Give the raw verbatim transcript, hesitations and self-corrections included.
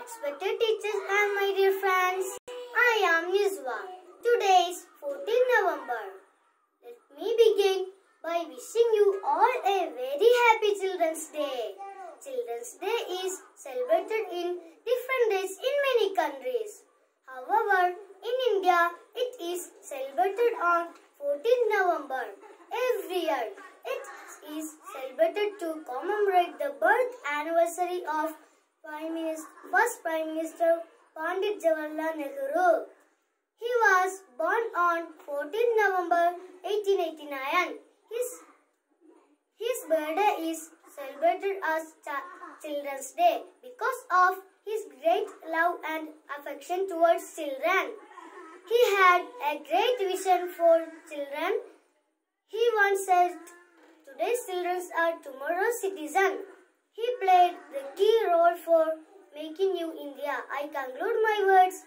Respected teachers and my dear friends, I am Nizwa. Today is fourteenth November. Let me begin by wishing you all a very happy Children's Day. Children's Day is celebrated in different days in many countries. However, in India, it is celebrated on fourteenth November every year. It is celebrated to commemorate the birth anniversary of Prime Minister, first Prime Minister Pandit Jawaharlal Nehru. He was born on fourteenth November eighteen eighty-nine. His, his birthday is celebrated as Children's Day because of his great love and affection towards children. He had a great vision for children. He once said, "Today's children are tomorrow's citizens." He played the key role for making new India. I conclude my words.